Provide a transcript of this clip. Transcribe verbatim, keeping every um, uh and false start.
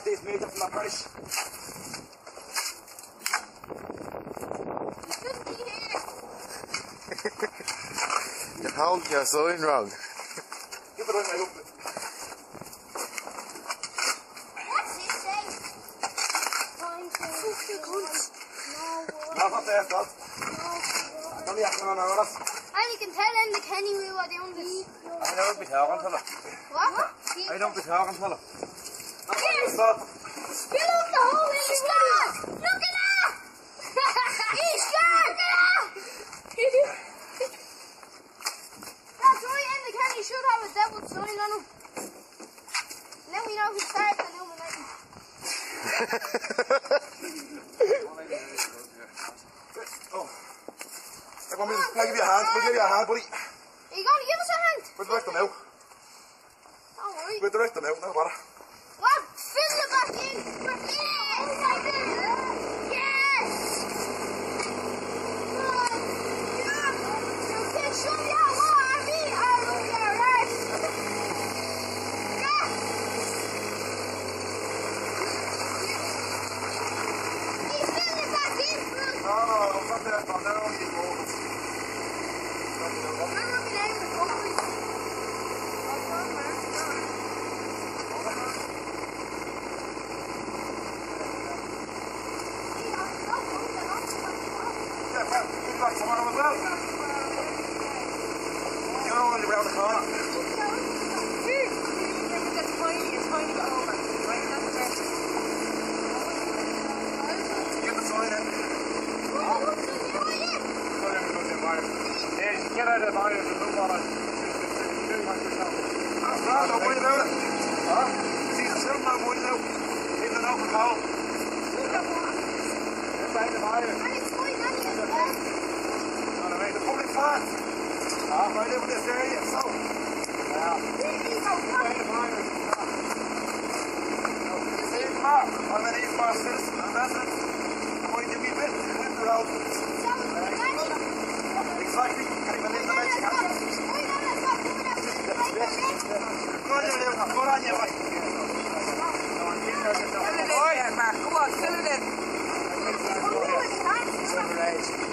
these made up from that price. You're holding your sign wrong. Give it on my hook. What's this say? Fuck you cunts. No, not there, Dad. Only after an hour. And you can tell in the Kenny we were doing this. I don't be talking to her. What? I don't be talking to her. Yes! Fill up the hole in the ground! Look at that! He's scared! Look at that! That's right, and the Kenny should have a devil sign on him. Then we know who started illuminating. Oh. I want me to give you a hand. We'll give you a hand, buddy. Are you going to give us a hand? We'll direct them out. Don't worry. We'll direct them out, no matter. What? Fill it back in. Yes! Yes! Good. Yeah. You can show me how long I mean. I don't care, right? Yeah. You fill it back in, bro. No, no, no, not there. No, there only be more. I'm looking at it, hopefully. Tomorrow as well. You know, only round the corner. Get the sign in. Yeah, get out of the fire and move on. That's right, don't worry about it. Huh? See the film, don't worry about it. Leave it open hole. Get back the fire. The public park. Ah, right over this area, so. Yeah. Same Mark. I'm an Edenmore citizen and resident. I'm going to be bit with the road. Exactly. Can you believe the way you have? Go on, you live. Go on, you way. Fill it in, Mark. Go on, fill it in. Sunrise.